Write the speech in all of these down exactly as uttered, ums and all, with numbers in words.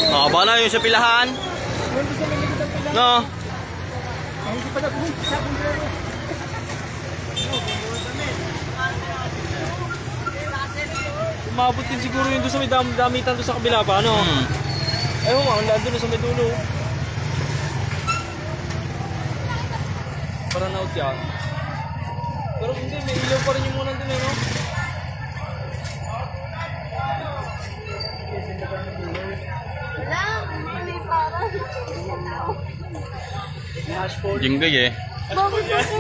Nakaba na yung sa pilahan. No. Umabot din siguro yung doon sa may dam damitan doon sa kabila pa, ano? Hmm. Ayun nga, ang lalo na sa may dulo. Parang na-out yan. Pero hindi, may ilaw pa rin yung muna doon eh, no? Jinggay eh. Bakit ako?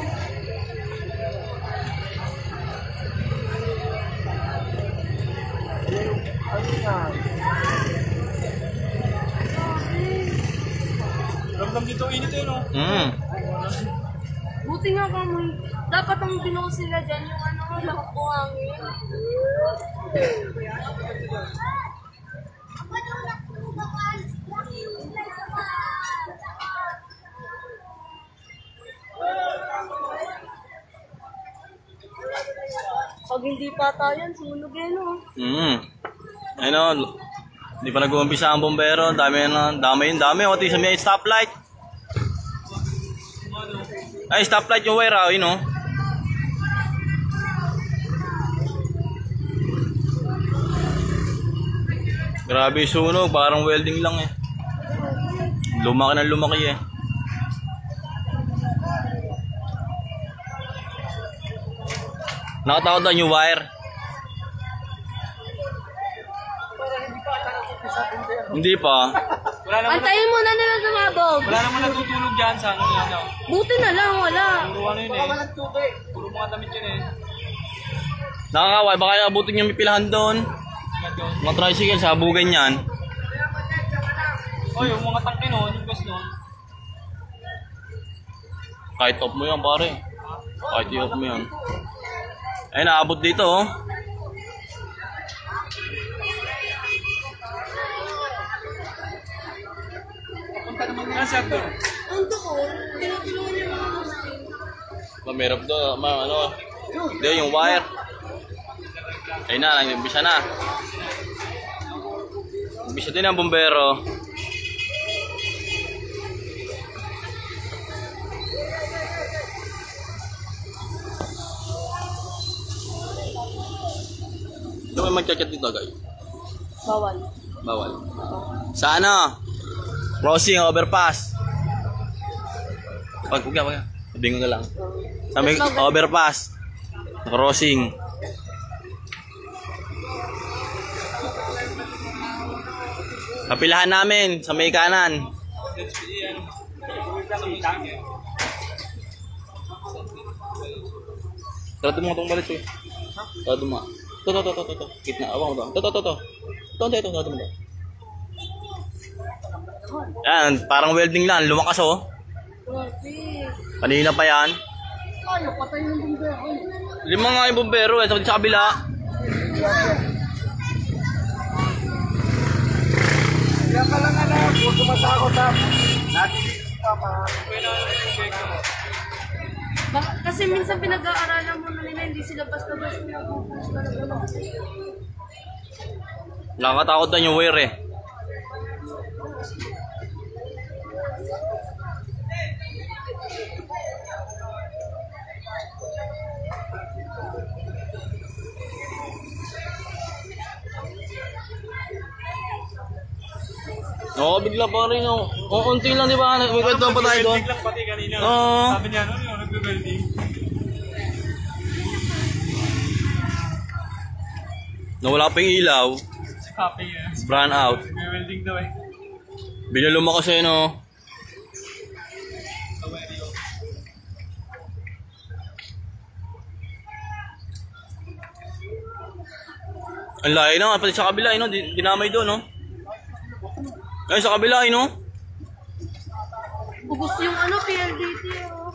Ramdam dito init eh, no? Hmm. Buti nga kamo. Dapat ang binuo sila dyan yung ano, lahat po hangin. Pag hindi patayan, sunog eh, no? Hmm. Ayun o. Hindi pa nag-uumpisa ang bombero. Dami na, dami yun, dami. O, sa may stoplight. Ay, stoplight yung wire, ah. Yun o. Grabe yung sunog. Parang welding lang eh. Lumaki na lumaki eh. Nakatakot na yung wire. Hindi pa. Wala naman, Antayin mo na nila sumabog. wala naman natutulog dyan sa ano yan, no? Buti na lang, wala. Puro ano yun eh. Puro mga damit yun eh. Nakakaway. Baka abutin yung pipilahan doon. Mga tricycle, sabugan yan. Oh, yung mga tangke no, yung gas no. Kahit off mo yan, pare. Kahit i-off mo yan. Ay, naabot dito oh. Ano siya doon? Ang doon, tinutulungan niya mga Muslim. Mamerap doon, ma ano. Hindi, yung wire. Ayun na, nag-umpisa na. Umpisa din ang bombero. Ito may mag-chat dito, guys. Bawal. Bawal. Sa ano? Crossing, overpass. Pag, huwag ka, huwag ka. Sabihin ko na lang. Sa may overpass. Crossing. Kapilahan namin sa may kanan. Tara mo itong balit eh. Tara mo. Ito, ito, ito, ito, ito. Kitna, awang mo ito. Ito, ito, ito. Ito, ito, ito, ito, ito. Yan, parang welding lang. Lumakas oh. Kanina pa yan. Ano, patay yung bumbero. Lima nga yung bumbero eh. Sa kabila. Kaya ka lang anak, huwag kumasakot ha. Natin ka pa. Kasi minsan pinag-aaralan mo na nila, hindi sila basta-basta nag-focus talaga. Nakakatakot na yung wire eh. Oo, bigla pa rin oh. O, unti lang di ba? May kwento pa tayo doon. Lang pati kanina. Oo. Sabi niya, ano yung nag-welding? Nawala pa yung ilaw. Si Papi yun. Brown out. May welding daw eh. Binuluma kasi no. Ang layo na, pati sa kabila, no? Dinamay doon, no? Ay, sa kabila, no? Ubus yung ano, P L D T. Oh.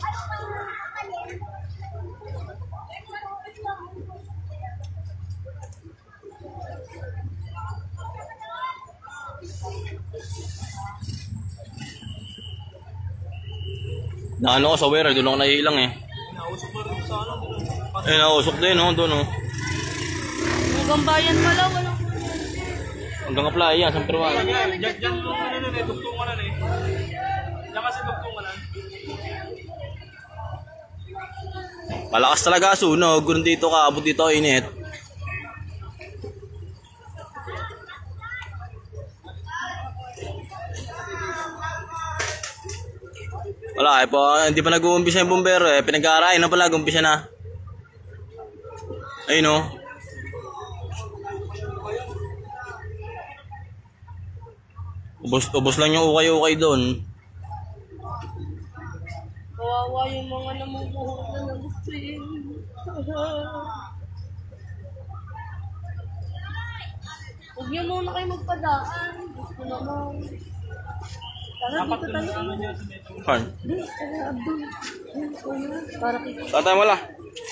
Na ano ko sa wire, doon ako nahihilang eh. Nausok na rin sa ano. doon. Eh, nausok din, no? Doon, no? Hanggang bayan pala, walang Hanggang apply yan, sa Perwan. Diyan, diyan mo ano nun eh, tugtungan nun eh. Diyan kasi tugtungan nun. Malakas talaga sunog. Kung dito ka, abot dito init. Wala eh po, hindi pa nag-uumpisa yung bumbero eh. Pinag-aarayan na pala, umpisa na. Ayun o. Ubos, ubos lang yung ukay-ukay doon. Kawawa yung mga namumuhot na nagusin. Huwag niyo muna kayo magpadaan. Gusto naman. Tara dito tayo. Saan? Para kita. Saan tayo wala?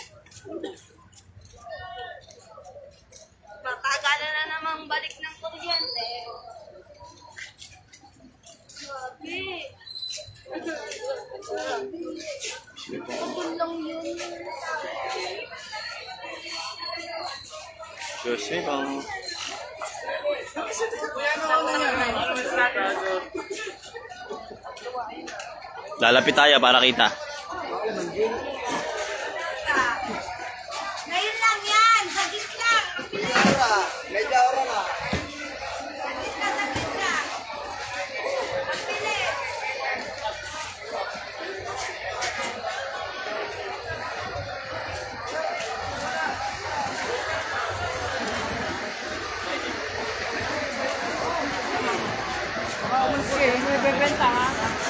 Matagalan na namang balik ng kuryente. Grabe. Pagod lang yun. Diyos eh, bang... Lalapit tayo para kita. Ngayon lang yan! Sagit lang! Medyo oras na. Bebenta ha?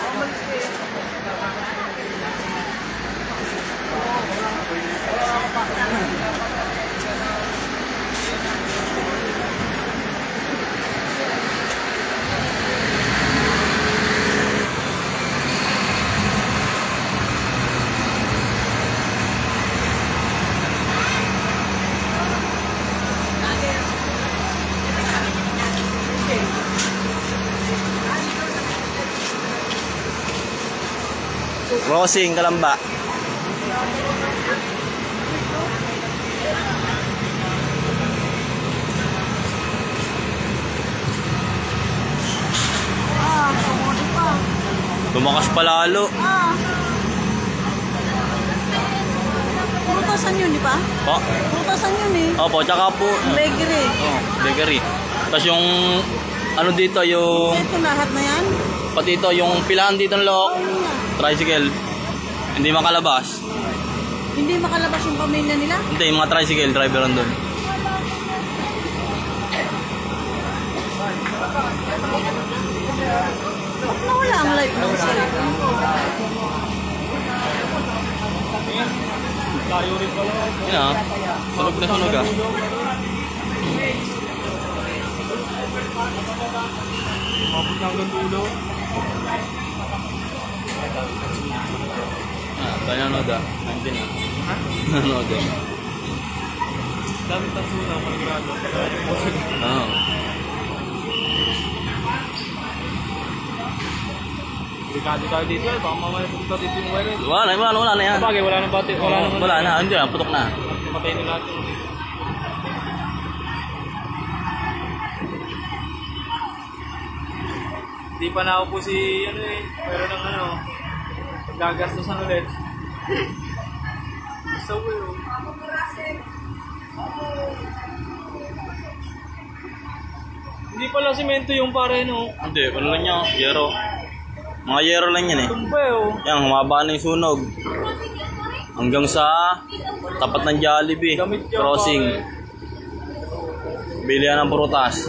Crossing, Kalamba. Ah, kamodi pa. Lumakas pa lalo. Ah. Purutasan yun, di ba? Po? Purutasan yun eh. Opo, tsaka po. Bakery. Oh, bakery. Tapos yung ano dito, yung Ito lahat na yan? pati ito, yung pilahan dito ng lock, tricycle. Hindi makalabas. Hindi makalabas yung pamilya nila? Hindi, yung mga tricycle driver doon. Bakit nawala ang light ng cellphone? Tayo rin pala. Yun ah, sunog na sunog ah. Mabot na hanggang dulo. Ah, tayo nanood ah. Nandiyan ah. Ha? Nanood ah. Dami tansuna, panigurado. Oo. Delikado tayo dito eh, baka mamaya pupunta dito yung wire. Wala na, wala, wala na yan. Sabagay, wala nang bati, wala nang Wala na, hindi ah, putok na. Patay na natin. Hindi pa na po si ano eh, pero nang ano, gagastos ulit. So well. Hindi pala semento yung pare no. Hindi, ano lang yan, yero. Mga yero lang yan eh. Tumba eh oh. Yan, humaba na yung sunog. Hanggang sa tapat ng Jollibee. Gamit yan, Crossing. pare. Bilihan ng prutas.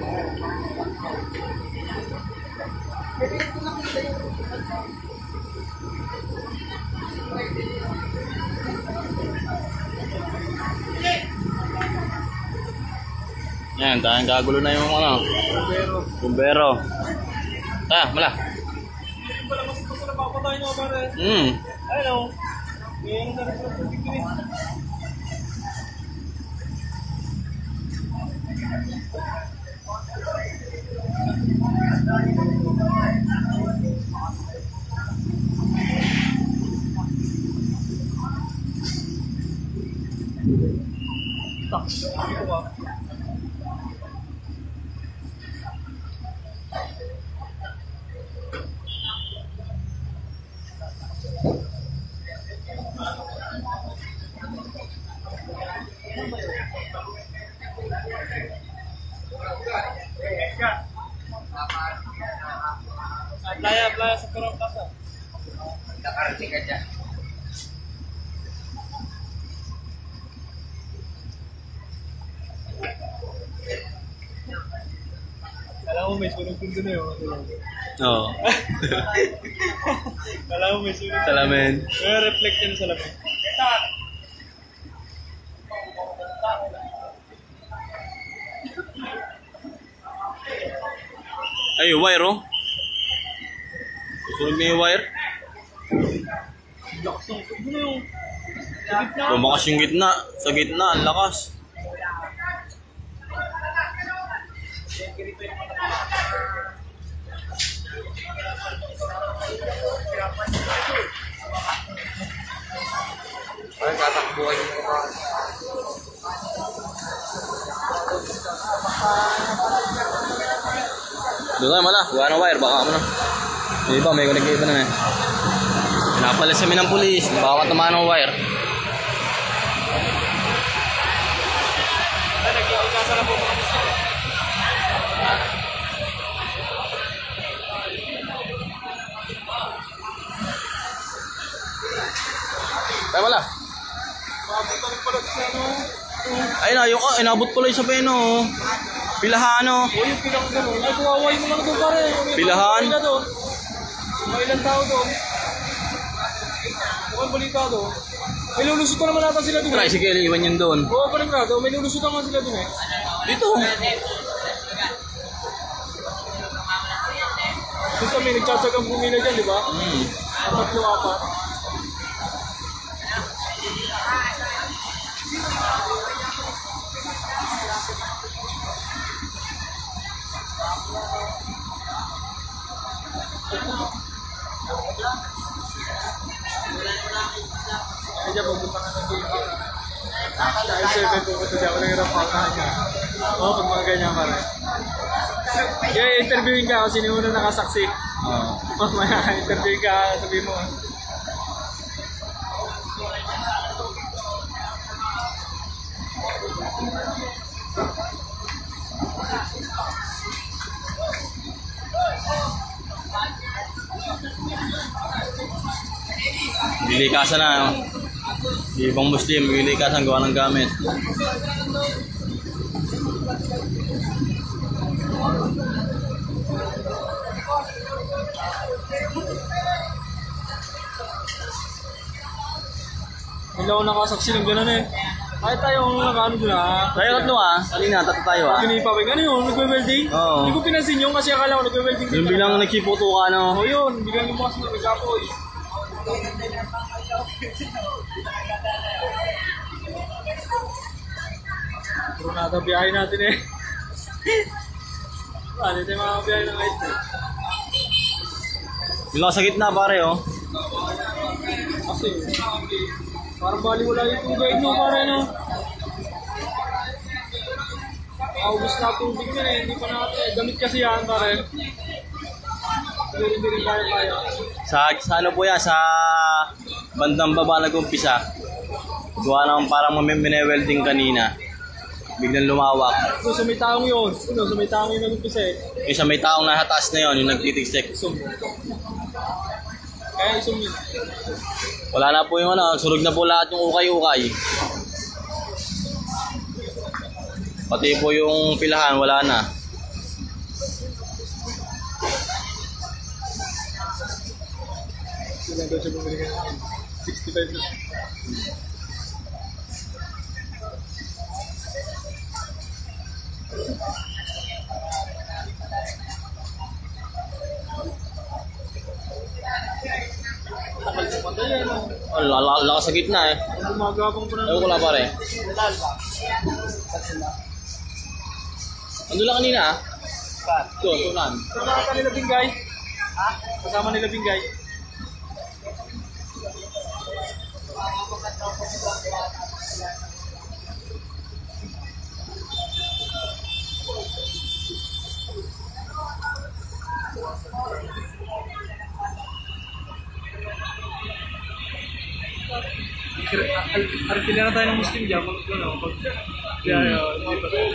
Yan, tayong kagulo na yung ano. Pero Bumbero. Ah, mala. hindi pala mas gusto na papatay nyo pare. Hmm. Ayun oh. Ngayon na rin sa pagkikiri. Tak, dito ka. Playa, playa sa Purong Plaza. Nakarating ka dyan. Alam mo may sunog din doon eh. Oo. Alam mo may sunog. Salamin. May reflect yun sa lamin. Ay, yung wire oh. Sunog na yung wire. Lakas ng sunog na yung sa gitna. Lumakas yung gitna. Sa gitna, ang lakas. Ay, tatakbuhan yung mga. Doon tayo mala. Gawa ng wire. Baka mo na. Yung iba, may connect iba na eh. Pinapalas kami ng pulis. Baka tamaan ng wire. Ay, nagkikikasa na po mga muslim. Tayo mala. Papunta rin pala sa ano. Ayun na, yung, inabot tuloy sa peno. Pilahan oh. O yung pilang gano'n. Ay, kuwaway mo lang doon pare. Pilahan? May doon. May ilang tao doon. Mukhang balita doon. May lulusutan naman natin sila doon. Tricycle, iwan yun doon. Oo, balik na doon. May lulusutan naman sila doon eh. Dito. Gusto may nagtsatsagang pumila dyan, di ba? Hmm. Tatlo apat. Ay, dyan, pupunta ka ng dito. Ay, seven, pupunta dyan. Walang hirap pa niya. Oo, pag mga ganyan ka rin. Yeah, interviewin ka kasi sino na nakasaksi. Oo. Pag may interview ka, sabihin mo. Lilikasan na. Ibang Muslim, lilikasan gawa ng gamit. Hindi ako nakasaksi ng gano'n eh. Kahit tayo nakano doon ah. Tayo tatlo ah. Alina, tatlo tayo ah. Pinipawig. Ano yun? Nagwe-welding? Oo. Hindi ko pinansin yun kasi akala ko nagwe-welding. Yung bilang nagsiputo ka no. Oo yun. Biglang yung mga sunod nagkapoy. Puro nata biyahe natin eh. Ano ito yung mga biyahe ng kahit eh. Yung sa gitna pare oh. Kasi parang bali wala yung tubig no pare no. August na tubig na eh. Hindi pa natin. Gamit kasi yan pare. Hindi rin rin kaya kaya. Sa, sa ano po yan, sa bandang baba nag-umpisa. Gawa naman parang mamiminewelding kanina. Biglang lumawak. So, sa may taong yun. Ano, sa may taong yun nag-umpisa eh. Yung sa may taong nasa taas na yun, yung nagtitiksik. Isum. Kaya isum yun. Wala na po yung ano, surog na po lahat yung ukay-ukay. Pati po yung pilahan, wala na. Ilan daw siya bumili ka namin? sixty-five na. Takal sa pantay yan. Oh, lala- lakas sa gitna eh. Gumagabang pa na. Ewan ko lang pare. Ando lang kanina ah. Doon, tunan. Kasama ka nila Bingay? Ha? Kasama nila Bingay? Arkila na tayo ng Muslim dyan. Pag ito na. Pag... Kaya, hindi pa tayo.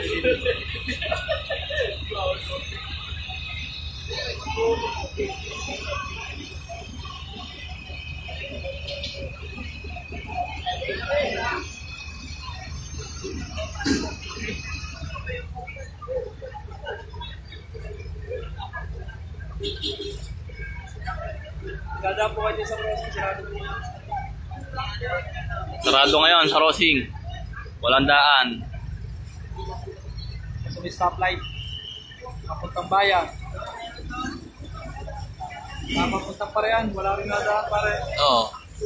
Dada po kayo sa crossing, sarado po. Sarado ngayon sa crossing. Walang daan. Sa may stoplight. Papuntang bayan. Papuntang parehan, wala rin nadaan pare. Oo.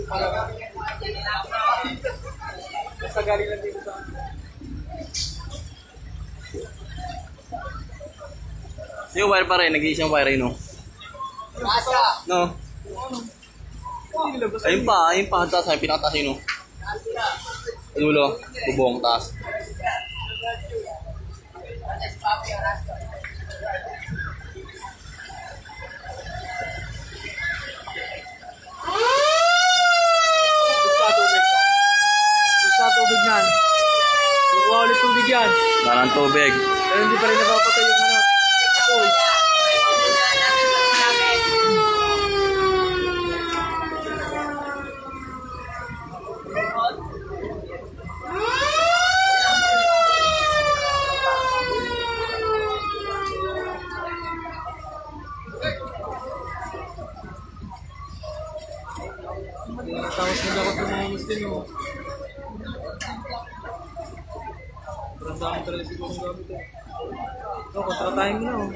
Basta galing lang dito sa... Yung wire pa rin, nag-iisang wire no? No? Ayun pa, ayun pa, taas, ayun pinakataas yun no? Dulo, bubong, taas. Gusto tubig. Gusto tubig yan. Kukuha ulit tubig yan. Parang tubig. Pero hindi pa rin napapatay yung ano. Uy. Tawas na dapat ng mga Muslim mo. Parang dami talaga siguro ng gamit eh. Ito, kontratahin mo na oh.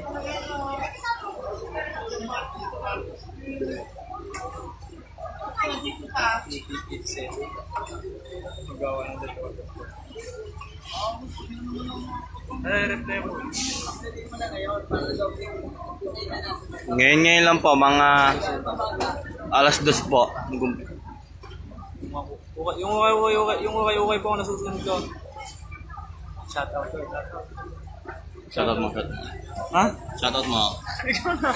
Magawa ng dalawa. Ay, replay mo. Ngayon ngayon lang po, mga alas dos po. Yung okay, okay, okay, yung okay, okay po ako nasusunod ko. Shout out, shout out. Shoutout mo, shoutout. Ha? Shoutout mo. Ikaw na.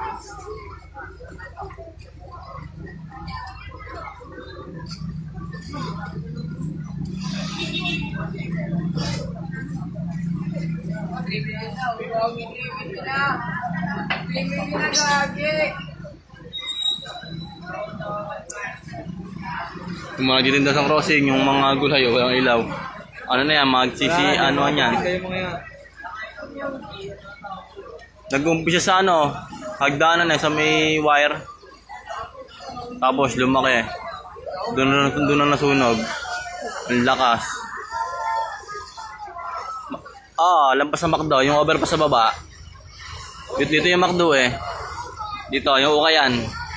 Yung mga nagtitinda sa crossing, yung mga gulay o yung ilaw. Ano na yan, magsisi, ano yan. Kayo mga yan. Nag-umpisa sa ano, hagdanan eh, sa may wire. Tapos lumaki. Doon na, doon na nasunog. Ang lakas. Ah, lampas sa McDo, yung overpass sa baba. Dito, dito yung McDo eh. Dito, yung ukayan.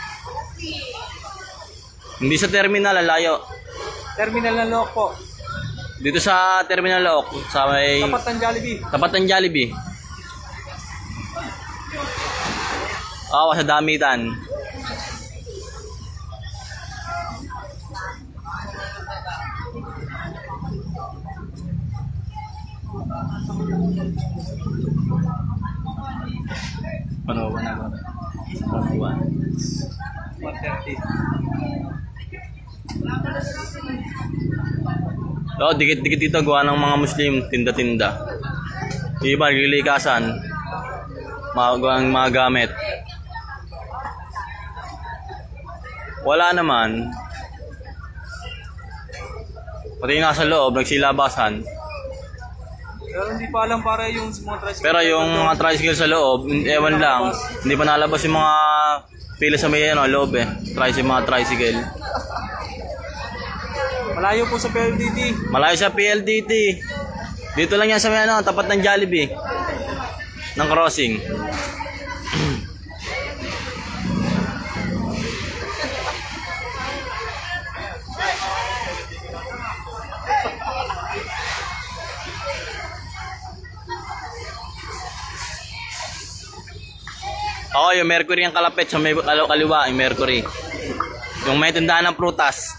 Hindi sa terminal, layo. Terminal ng Lock po. Dito sa terminal lock, sa may... Tapat ng Jollibee. Tapat ng Jollibee. Oo, sa damitan. Panawa na ba? Panawa. one thirty. Oo, dikit-dikit dito gawa ng mga Muslim, tinda-tinda. Iba, lilikasan. Mga, mga gamit. Wala naman. Pati yung nasa loob, nagsilabasan. Pero hindi pa alam para yung mga tricycle. Pero yung mga tricycle sa loob, ewan lang. Hindi pa nalabas yung mga pila sa may ano, loob eh. Tricycle, mga tricycle. Malayo po sa P L D T. Malayo sa P L D T. Dito lang yan sa may ano, tapat ng Jollibee. Ng crossing. Oo, yung Mercury ang kalapit sa may kaliwa, yung Mercury. Yung may tindahan ng prutas.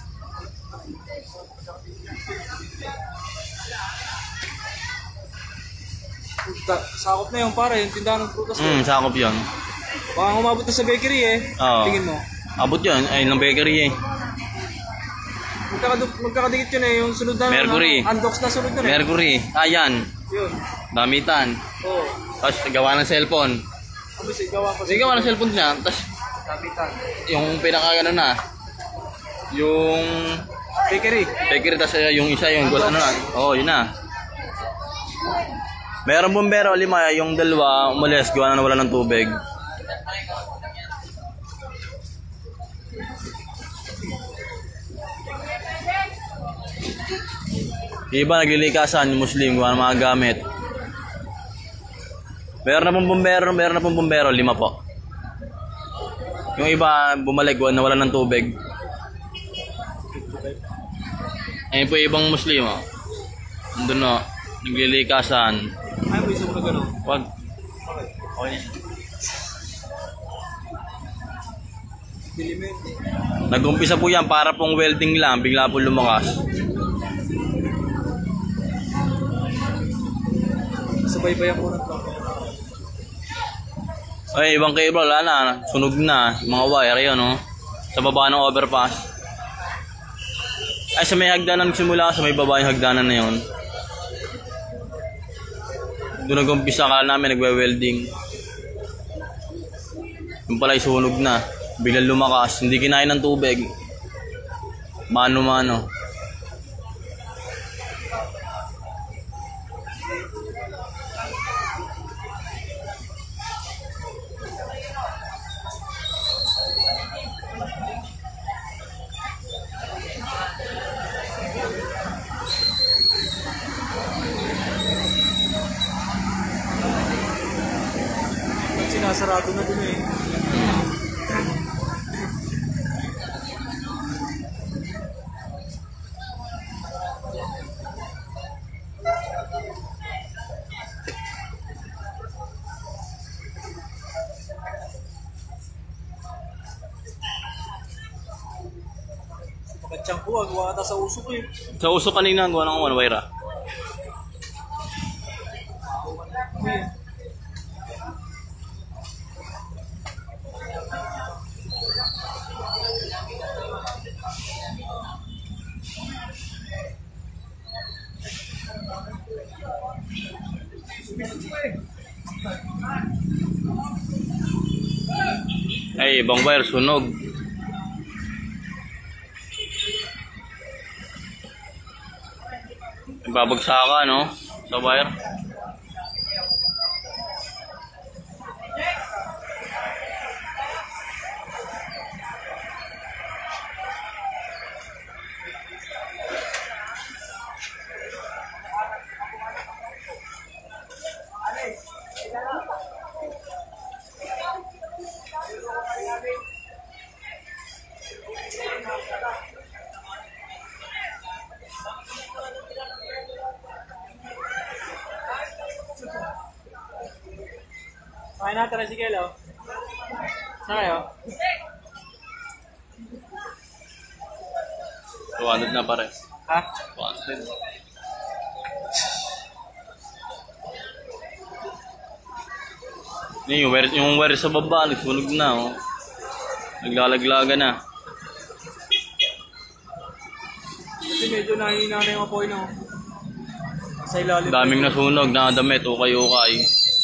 Sakop na yung para, yung tindahan ng prutas. Hmm, sakop yun. Baka umabot na sa bakery eh. Oo. Tingin mo. Abot yun, ay ng bakery eh. Magkakadu- magkakadikit yun eh, yung sunod na Mercury. ano, Andox na sunod na eh. Mercury. Ayan. Yun. Damitan. Oo. Tapos gawa ng cellphone. Tapos gawa ko Sige, gawa ng cellphone niya. Tapos Kapitan. yung pinaka ano na. Yung Bakery. bakery, tapos yung isa yung gold ano na. Oo, yun na. Meron bumbero, lima. Yung dalawa, umalis. Gawa na nawala ng tubig. Iba naglilikasan yung Muslim, gawa ng mga gamit. Meron na pong bumbero, meron na pong bumbero, lima po. Yung iba bumalik, gawa nawala ng tubig. Ayun po yung ibang Muslim, oh. Nandun, oh. Naglilikasan. Ay, may isang na gano'n. Wag. Okay. Dilimin. Nag-umpisa po yan para pong welding lang, bigla po lumakas. Sabay-bayan ko na ito. Ay, ibang cable, wala na. Sunog na. Mga wire, yun, no? Sa baba ng overpass. Ay, sa may hagdanan, simula sa may baba yung hagdanan na yun. Doon nag-umpisa ka namin, nagwe-welding. Yung pala sunog na. Biglang lumakas. Hindi kinain ng tubig. Mano-mano. Sinasarado na dun eh. Pagkatsang ko, gawa ata sa usok eh. Sa usok kanina, gawa ng one wire. Ay, ibang wire sunog. Babagsakan, no? Sa wire. Kain natin na si Kelo. Saan kayo? two hundred na pare. Ha? two hundred. Yung wire, yung wire sa baba, nagsunog na, oh. Naglalaglaga na. Kasi medyo nahihina na yung apoy no. Sa ilalim. Daming nasunog, nakadamit, ukay-ukay.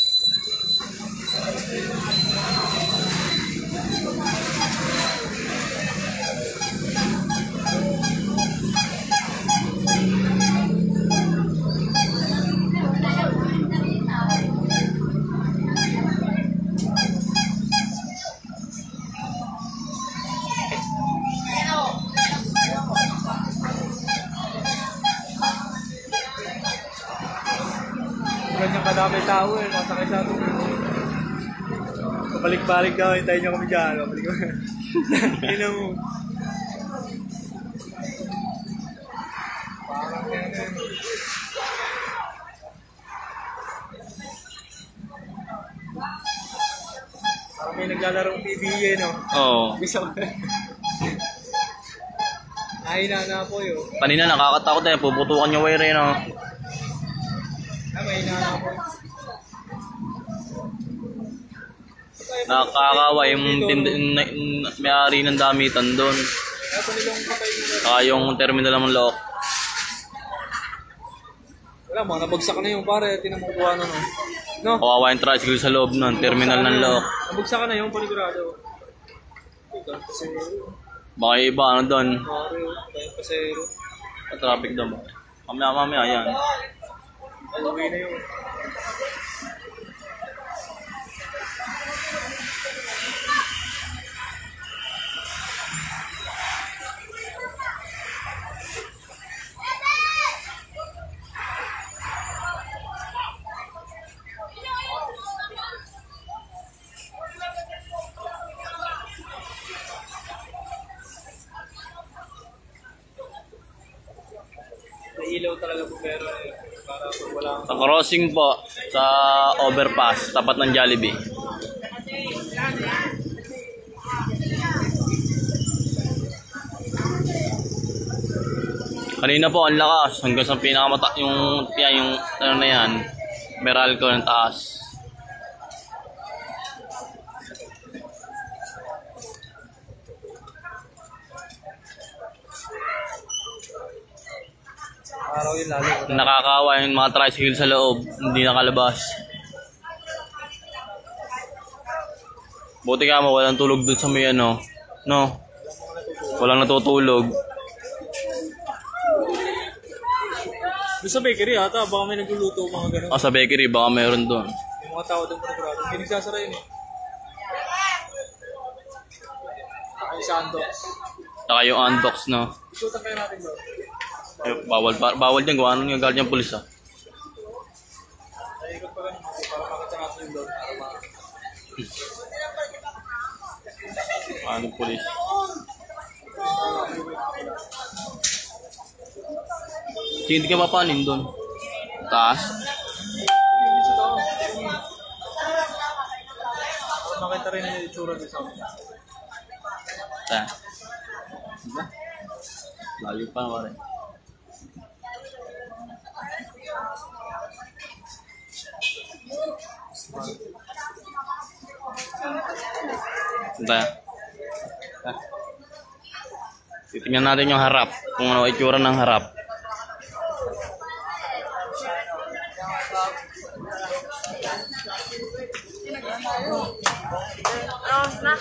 Ganyang kadami tao eh, masakay sa atin. Pabalik-balik daw, hintayin nyo kami dyan. Pabalik-balik. Ina mo. Parang ganyan. Parang may naglalarong P B A, no? Oo. Bisa ko. Nahina na po yun. Kanina nakakatakot na, puputukan yung wire, no? Ah, mahina na po. Nakakawa yung tind- n- n- may-ari ng damitan doon. Kaya pa nilang patay nila. Saka yung terminal ng lock. Wala, mga nabagsak na yung pare. Tinamukuha na no. No? Kawawa yung tricycle sa loob nun. Terminal ng lock. Nabagsak na yung panigurado. Pasero. Baka yung iba ano doon. Pare, kaya pasero. Traffic doon. Mamaya mamaya yan. Aluwi na yun. Ilaw talaga po pero eh, para pag wala Sa crossing po, sa overpass, tapat ng Jollibee. Kanina po, ang lakas. Hanggang sa pinakamata, yung, yan, yung, ano na yan, Meralco ng taas. araw yun lalo. Nakakawa yung mga tricycle sa loob, hindi nakalabas. Buti ka mo, walang tulog dun sa may ano, no? Walang natutulog. Doon sa bakery ata, baka may nagluluto mga ganun. Ah, sa bakery, baka meron dun. Yung mga tao doon panigurado. Hindi nagsasara yun eh. Ay, sandbox. Saka yung unbox, no? Isutan kayo natin doon. Eh, bawal, ba- bawal dyan, gawa nung yung guard yung pulis, ah. Ay, ikot pa ganun. Para makita natin yung doon. Para ma... Ano yung pulis? Hindi ka mapanin doon. Taas? Hindi sa tao. Para makita rin yung itsura doon sa akin. Taas. Diba? Layo pa naman rin. Diba? Ah. Titingnan natin yung harap. Kung ano itsura ng harap. Rose na.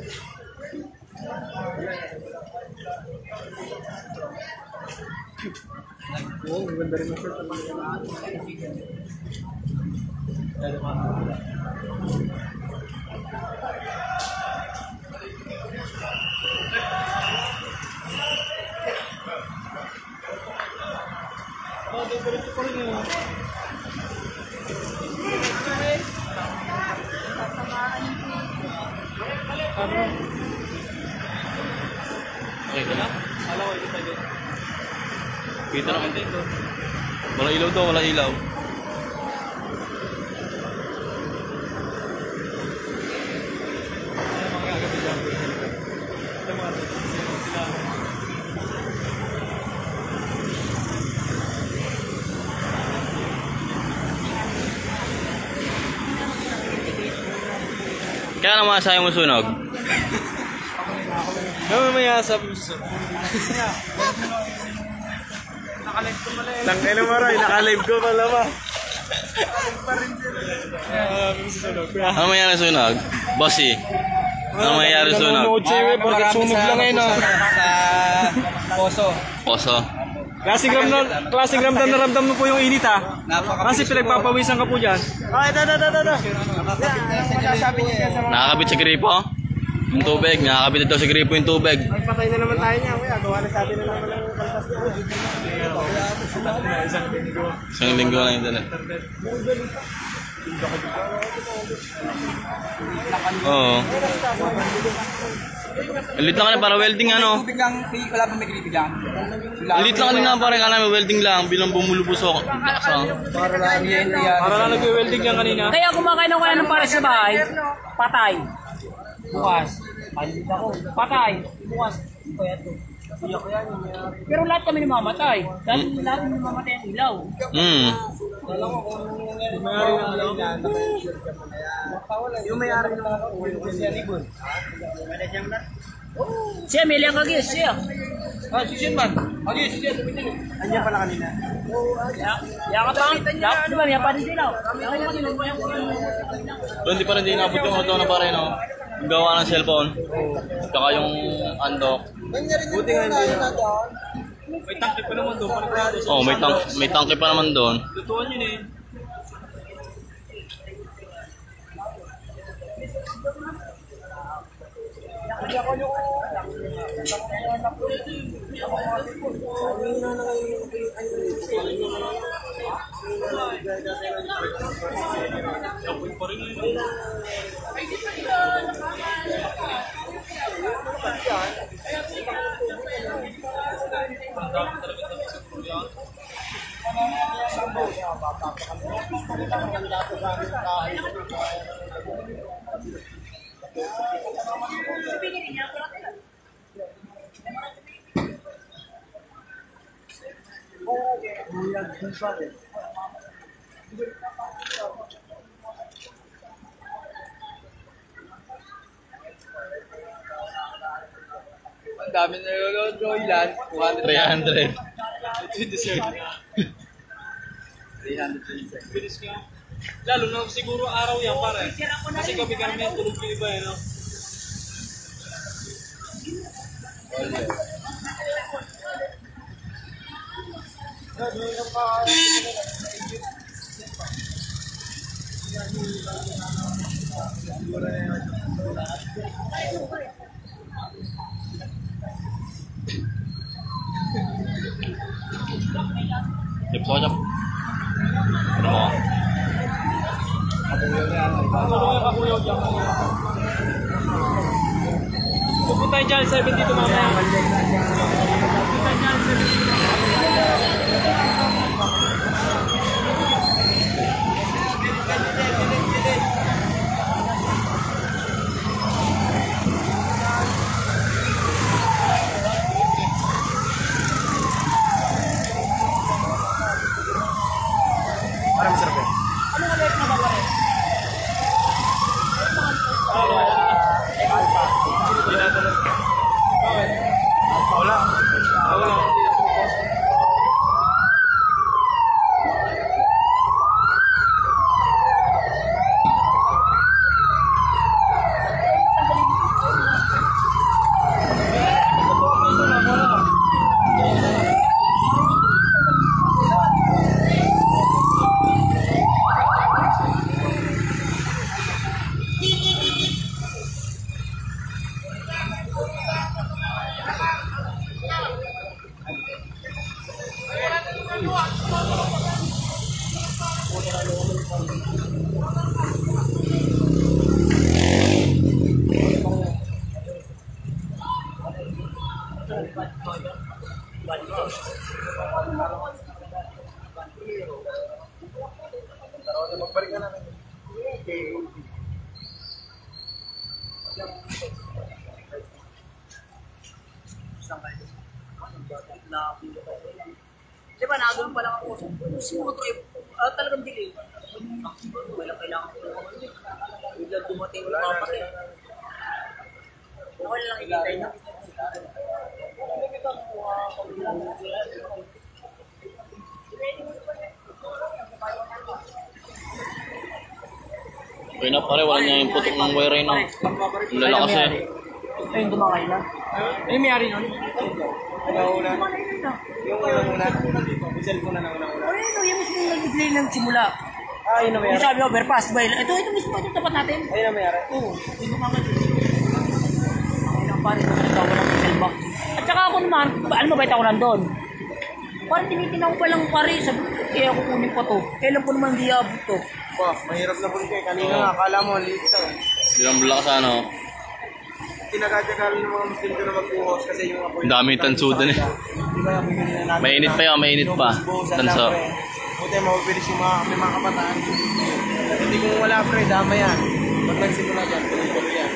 Oo, oh, maganda rin ang shirt. Oh, diretso pa rin yun. Ano? Okay ka na? Alam ko, ito tayo. Kita naman din. Wala ilaw daw, wala ilaw. Ano mga gagawin dyan? Ito mga sila. Kaya naman sayang mo sunog. Gawin mo yung sabi mo sa Naka-live ko pala eh. Tangay na maray, naka-live ko pala ba? Naka-live pa rin sila. Ano mangyari sunog? Bossy. Ano mangyari sunog? Bakit sunog lang ngayon ah? Sa poso. Poso. Klaseng ramdam, klaseng ramdam na ramdam mo po yung init ah. Kasi pinagpapawisan ka po dyan. Ah, ito, ito, ito, ito. Sabi niya yan. Nakakabit sa gripo? Yung tubig, nakakabit daw sa gripo yung tubig. Patay na naman tayo niya, kuya. Gawa na sabi na naman ng kalpas niya. Isang linggo. Isang linggo lang yung dala. Oo. Elit lang ka na para welding ano. Tubig lang, wala pa may gribig lang. Elit lang ka na parang kala may welding lang bilang bumulubos ako. Para lang yan, yan. Para lang nag-welding yan kanina. Kaya kumakain ako ng para sa bahay, patay. Bukas. Palit ako. Patay. Bukas. Kaya to. Pero lahat kami namamatay. Dahil lahat kami namamatay ang ilaw. Hmm. May-ari ng ilaw. Yung may-ari ng mga ulo. Siya, may ilang kagis, siya. Ah, si Shin man. Agis, siya, tumitin. Andiyan pala kanina. Yaka pa, yaka, di ba, may pa rin sila. Doon di pa rin di inabot yung auto na pare, no? Yung gawa ng cellphone. Saka yung undock. Buti nga hindi na. May tangki pa naman doon. Oh, may tank, may tangke pa naman doon. Lutuan yun eh. Ang dami na nagagawa Joyland. three hundred. Bilis ka. Lalo na siguro araw yan pare. Kasi gabi kami yung tulog yung iba eh, no? Tips ko siya. Ano mo? Pupunta tayo dyan, seven dito mamaya. Pupunta dyan, seven dito. Parang masarap eh. Wala. Wala. Di ba, nagano'n pa lang ako. Gusto mo ito, uh, talagang delay. Wala kailangan ko lang ako. Biglang dumating yung mga pati. Ako lang ikitay niya. Okay na pare, wala niya yung putok ng wire na. Ang lalakas eh. Ayun, dumakay na. Ano yung mayari nun? Una-una. Yung una-una. Yung cellphone na una-una. Ano yun, yung mismo nag-delay ng simula. Ah, yun na Yung mayari. sabi, overpass ba? Ito, ito mismo, ito tapat natin. Ayun na mayari. Oo, hindi ko kagad. Ayun ang pare, ito walang pixel box. At saka ako naman, ba- alam mo ba ako nandun? Parang tinitin ako pa lang pare, sabi ko, kaya ako kunin pa to. Kailan po naman hindi abot to? Pa, mahirap na po eh. Kanina nga, akala mo, liit ka eh. Bilang lakas ano. Tinagadagal ng mga Muslim ko na magbuhos kasi yung apoy. Ang dami tansudan eh. Di ba, bibili na natin. Mainit pa yun, mainit pa. Buhusan Tanso. lang, pre. Buti, mabibilis yung mga, may mga kabataan. Hindi kung wala, pre, dama yan. Pag nagsimula dyan, tuloy-tuloy yan.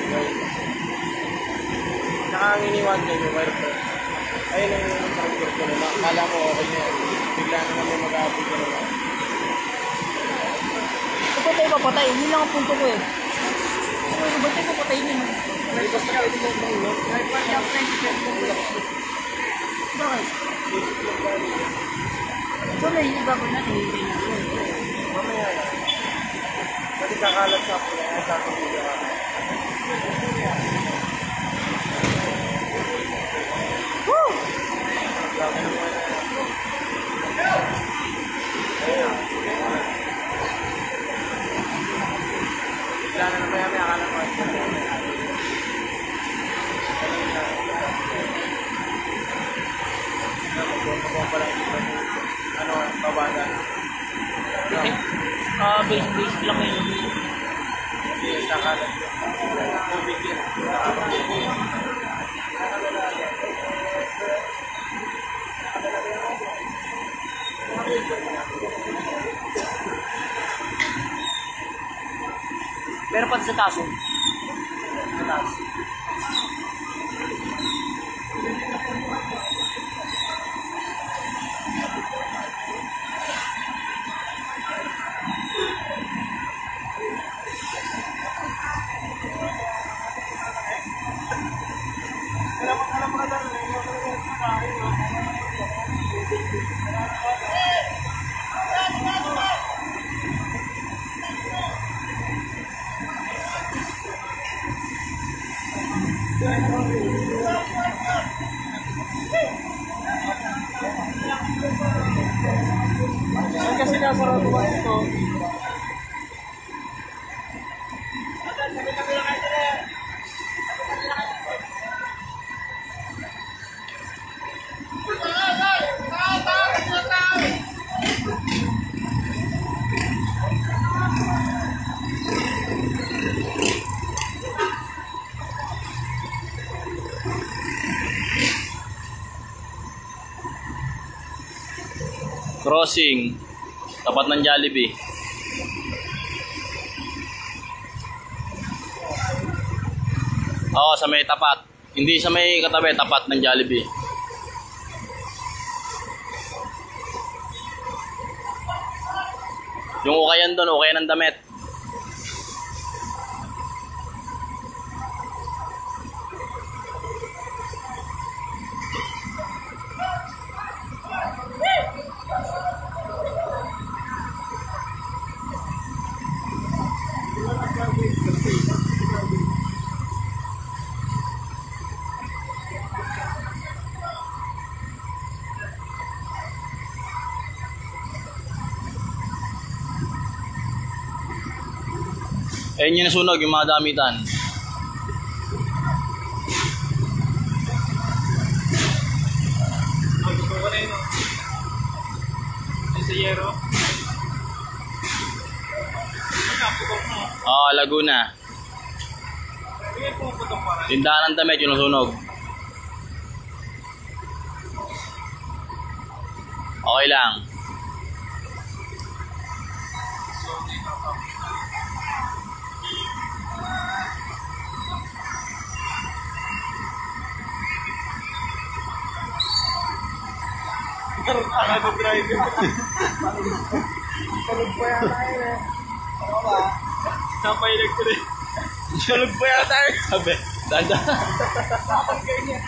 Saka ang iniwan ko yung wire, pre. Ayun ang tractor ko na. Akala ko okay na yan. Bigla naman may mag-aapod ko na. Ito tayo papatay, yun lang ang punto ko eh. Ano ba tayo papatay yun? Bakit? So, may iba ko na, hindi na. Mamaya yan. Pati kakalat sa ako yan. Sa ako nila. Woo! Grabe naman yan. Bigla na naman yan. May akala ko. Ano, babada. Okay. Ah, basic basic lang yun. Hindi, kakalat. Tubig yun. Pero pati sa taso. Sa taas. Kasi nasa ratuan ito. Crossing. Tapat ng Jollibee. Oo, sa may tapat. Hindi sa may katabi, tapat ng Jollibee. Yung ukayan doon, ukayan ng damit. Ayun yung nasunog, yung mga damitan. Oo, Laguna. Tindahan ng damit yung nasunog. Okay lang. Karoon ka na driver. Palog pa yan tayo eh. Ano ba? Napay electric. Palog pa yan tayo. Sabi, dada. Kapag ganyan.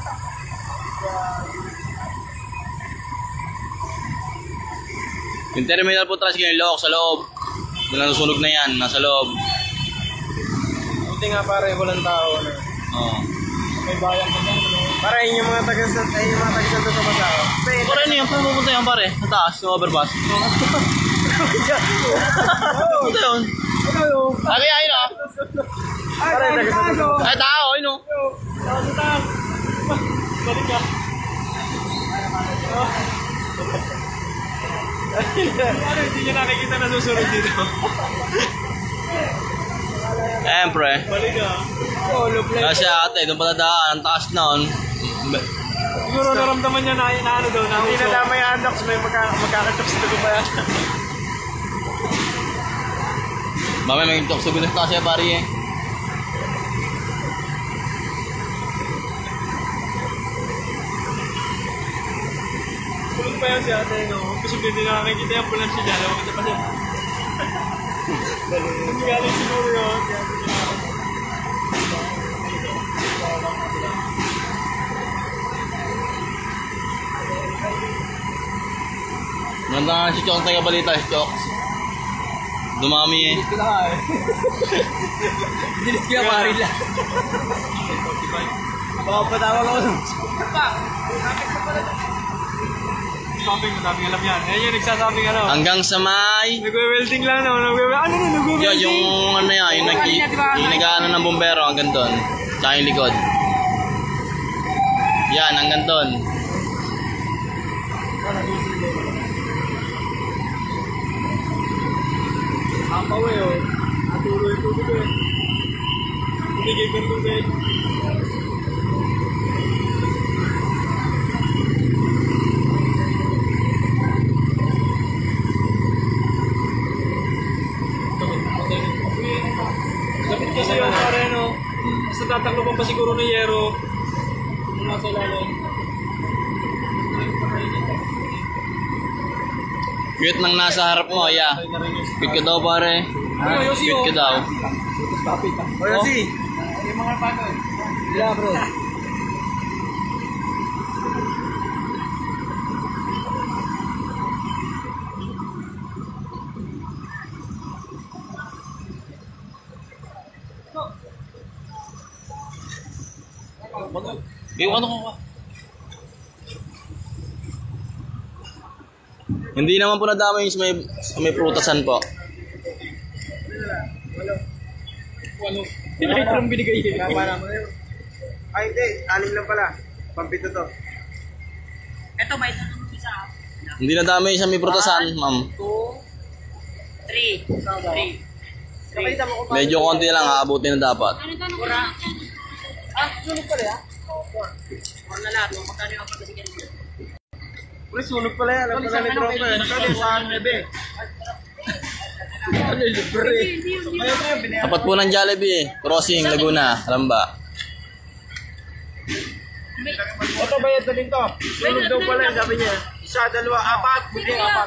Yung terminal po trans yung lock sa loob. Nasusunog na yan, nasa loob. Buti nga pare, walang tao na. Oo. May bayan ka dyan. Para yun yung mga taga-sat, ay yung mga taga-sat sa Pasao. Pare, ano yung pumunta yan pare? Sa taas, yung overpass. Pumunta yun. Ano yun? Ay, ay, no? Pare, taga-sat sa Ay, tao, ay, no? Tawag sa taas. Balik ka. Ano, hindi niya nakikita na susunod dito. Siyempre. Balik ka. Oh, look like. Kasi ate, doon pa dadaan, ang taas noon. Siguro naramdaman niya na, na ano daw, na Hindi uso. na damay andox, may magka, magkakatoks na ba yan? Mamaya may tok sa bilis kasi pare eh. Tulog pa yan si ate, no? Kasi hindi nakakikita yung ambulance siya dyan. Nakakita pa siya. Hindi galing siguro yun. Ganda nga si Chok, taga balita si Chok. Dumami eh. Dilis ko na nga eh. Dilis ko na pari lang. Baka patawag ako nung. Samping, madaming alam yan. Ayan yung nagsasabing ano. Hanggang sa may... Nagwe-welding lang naman. Nagwe ano na, nagwe-welding. Yo, yung ano yan, yung, nag yung nag-ano ng bumbero hanggang doon. Sa yung likod. Yan, hanggang doon. Apaw eh oh. Naturo yung tubig eh. Tumigil yung tubig. Lapit ka sa'yo pare no. Basta tataklopan pa siguro ng yero. Muna sa ilalim. Cute nang nasa harap mo, yeah. Cute ka daw pare. Cute ka daw. O Yossi! Yung mga pato eh. Yeah bro. Yung ano ko ka? Hindi naman po nadama yung sa may, sa may prutasan po. Ano? Pinay ko lang binigay eh. Ay, hindi. Anim lang pala. Pampito to. Ito, may tutulog isa. Hindi nadama yung sa may prutasan, ma'am. Two, three. Three. Medyo konti lang, aabutin na dapat. Pura. Ah, sunog pala ya? Four. Four na lahat. Magkano yung pagkasikin mo? Pre, sunog pala yan. Alam pala ni Tropa. Sabi, saan nebe? Ano, libre. Tapat po ng Jollibee, Crossing, Laguna, Ramba. Ito bayad na din to. Sunog daw pala yan, sabi niya. Isa, dalawa, apat. Buti, apat.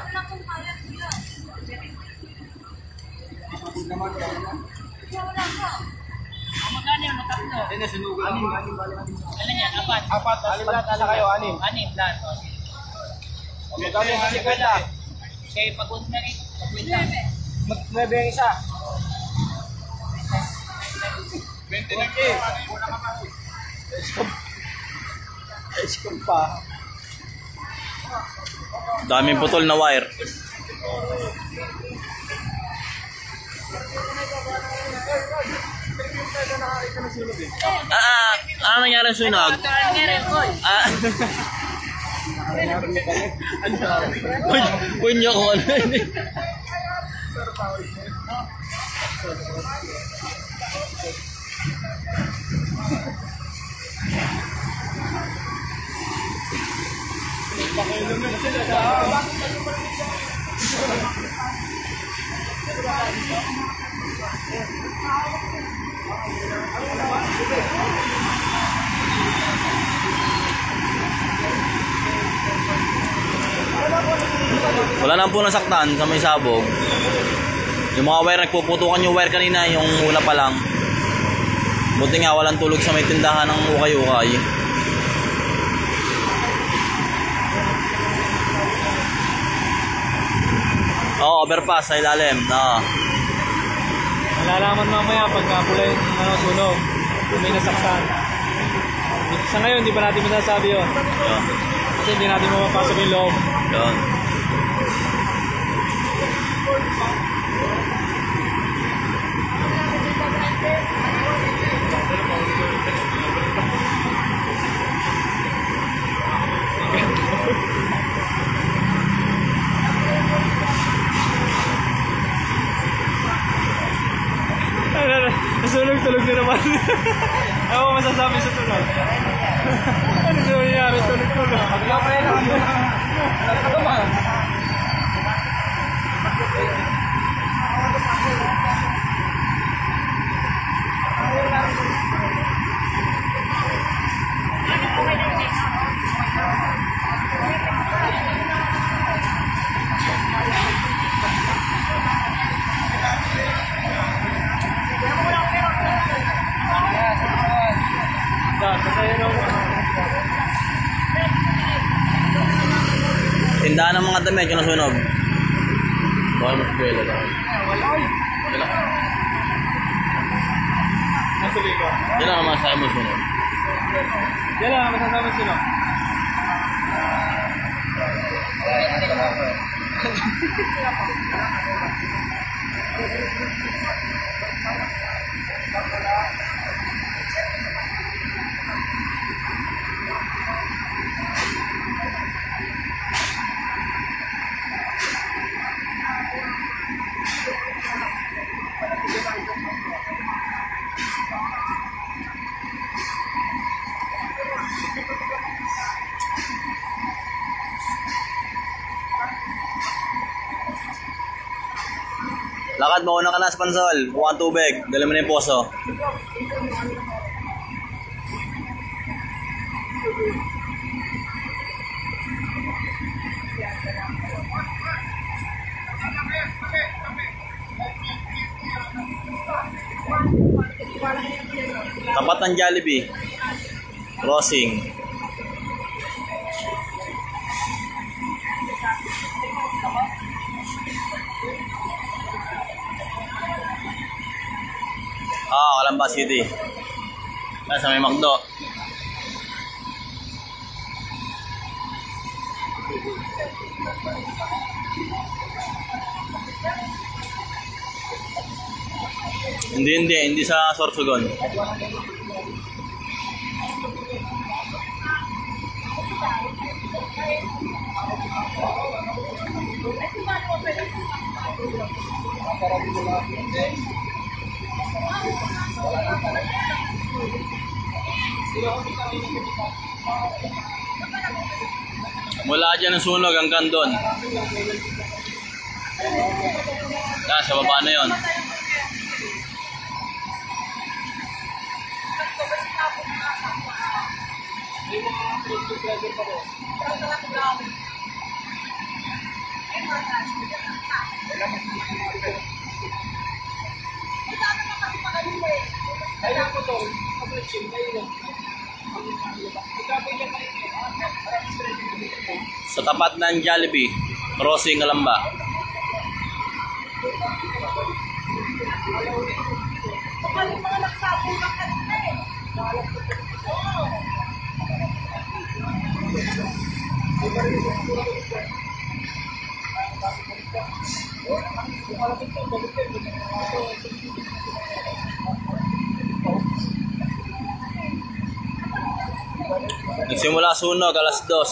Magkano yung matatlo? Ay, nasunugan. Anim, anim, anim. Ano yan? Apat? Apat, alim lahat. Ala kayo, anim. Anim lahat. Magkano yung kasi kwenta? Kaya pag-unta na rin. Pag-unta. Mag-nuebe yung isa. twenty na eh. Eskom pa. Daming putol na wire. Ah, ah, ano nangyari sa sunog? Ah. Punyo ko ano ini. Wala na po nasaktan sa may sabog. Yung mga wire, nagpuputukan yung wire kanina, yung una pa lang. Buti nga walang tulog sa may tindahan ng ukay-ukay. Oo, oh, overpass sa ilalim. Oo. Malalaman mamaya pagka pula yung ano, sunog. Kung may nasaktan. Sa ngayon, hindi pa natin masasabi yun. Yun. Kasi hindi natin mapapasok yung loob. Yun. Nasunog-tulog na naman. Ako masasabi sa tulog. Ano na nangyari? Tulog-tulog. Pag-lapay lang ako. Nagpagaman. Tindahan ng mga damit yung nasunog. Bawal mo buwelo lang. Wala oy. Wala. Nasa liga. Yan lang ang masasabi mo sunog. Yan lang, masasama sila. Lakad, mauna ka na sa pansol. Buka ang tubig. Dala mo na yung poso. Tapat ng Jollibee. Crossing. Ah, Calamba City. Yan sa may Macdo. Hindi, hindi. Hindi sa Sorsogon. Mula dyan ang sunog hanggang doon. Yan, sa baba na yun. Sa tapat ng Jollibee, crossing Calamba. Nagsimula sunog alas dos.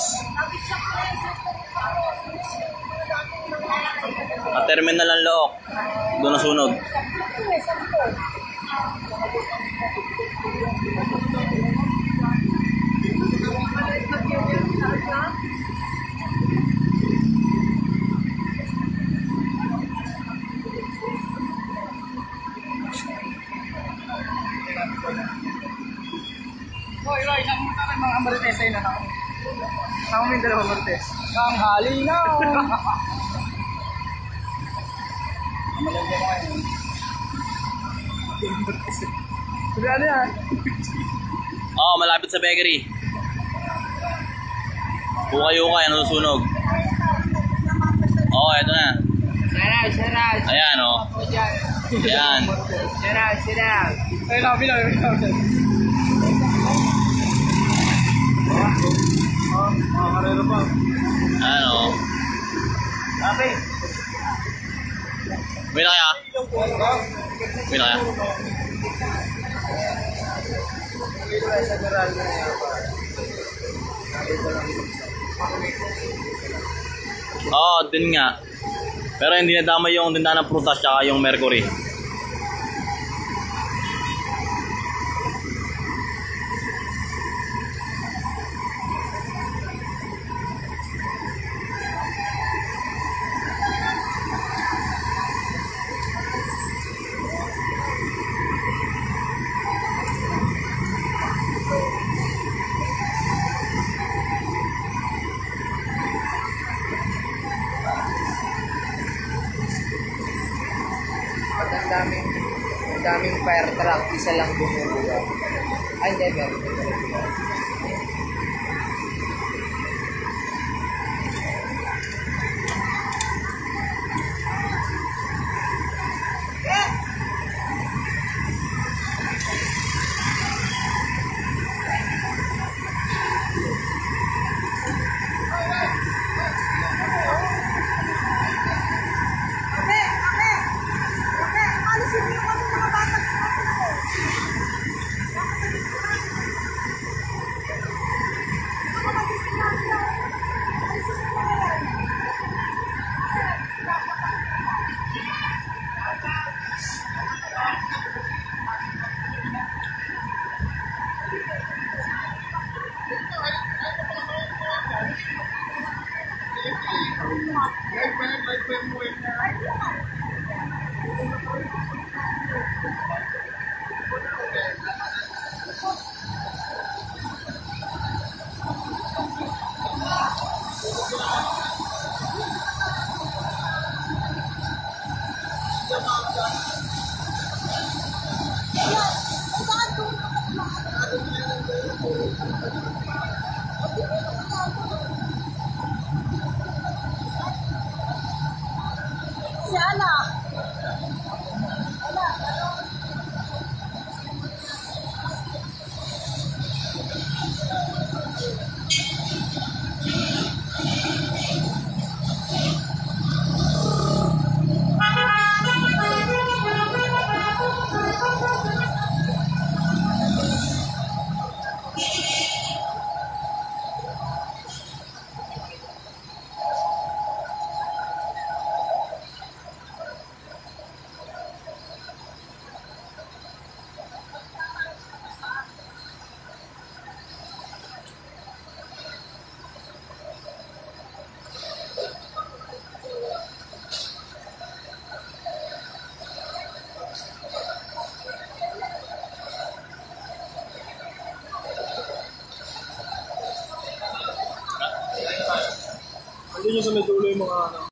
At terminal ng Look, doon na sunog. Hoy, Roy, nakumunta ka mga Marites ay na ako. Ako may dalawang Marites. Ang hali na! Malagyan mo kayo. Sabi ano yan? Oo, oh, malapit sa bakery. Ukay-ukay, ano susunog? Oo, oh, eto na. Sarap, sarap. Ayan, o. Oh. Ayan. Sarap, sarap. Ay, labi lang, labi lang. Ah, karera pa. Ano? Okay. May na kaya? May na kaya? Oo, oh, din nga. Pero hindi nadama yung tindahan ng prutas tsaka yung Mercury. Ang daming, ang daming fire truck, isa lang bumubuga. Ay, hindi, meron. Live pa yan, live pa yung buhay niya. Si Ana. Hindi nyo sa may dulo yung mga ano.